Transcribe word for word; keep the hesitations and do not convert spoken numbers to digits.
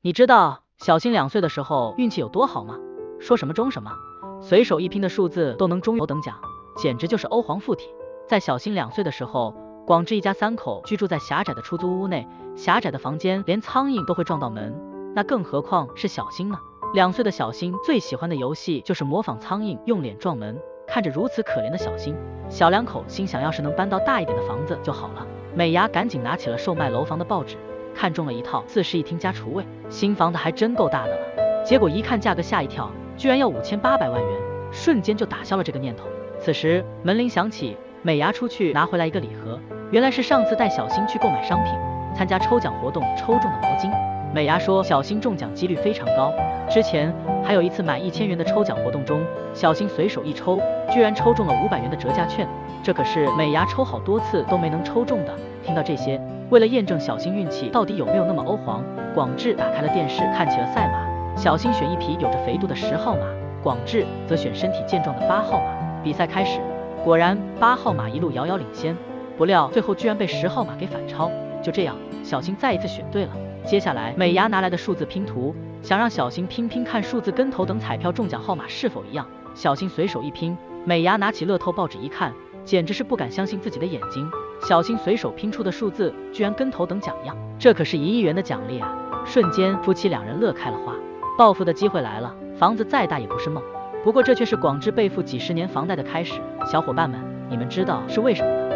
你知道小新两岁的时候运气有多好吗？说什么中什么，随手一拼的数字都能中头等奖，简直就是欧皇附体。在小新两岁的时候，广志一家三口居住在狭窄的出租屋内，狭窄的房间连苍蝇都会撞到门，那更何况是小新呢？两岁的小新最喜欢的游戏就是模仿苍蝇用脸撞门。看着如此可怜的小新，小两口心想要是能搬到大一点的房子就好了。美伢赶紧拿起了售卖楼房的报纸，看中了一套四室一厅加厨卫，新房子还真够大的了。结果一看价格吓一跳，居然要五千八百万元，瞬间就打消了这个念头。此时门铃响起，美伢出去拿回来一个礼盒，原来是上次带小新去购买商品，参加抽奖活动抽中的毛巾。美伢说小新中奖几率非常高，之前还有一次满一千元的抽奖活动中，小新随手一抽，居然抽中了五百元的折价券，这可是美伢抽好多次都没能抽中的。听到这些，为了验证小新运气到底有没有那么欧皇，广志打开了电视看起了赛马。小新选一匹有着肥肚的十号马，广志则选身体健壮的八号马。比赛开始，果然八号马一路遥遥领先，不料最后居然被十号马给反超。就这样，小新再一次选对了。接下来美伢拿来的数字拼图，想让小新拼拼看数字跟头等彩票中奖号码是否一样。小新随手一拼，美伢拿起乐透报纸一看，简直是不敢相信自己的眼睛。小新随手拼出的数字居然跟头等奖一样，这可是一亿元的奖励啊！瞬间夫妻两人乐开了花，暴富的机会来了，房子再大也不是梦。不过这却是广志背负几十年房贷的开始。小伙伴们，你们知道是为什么吗？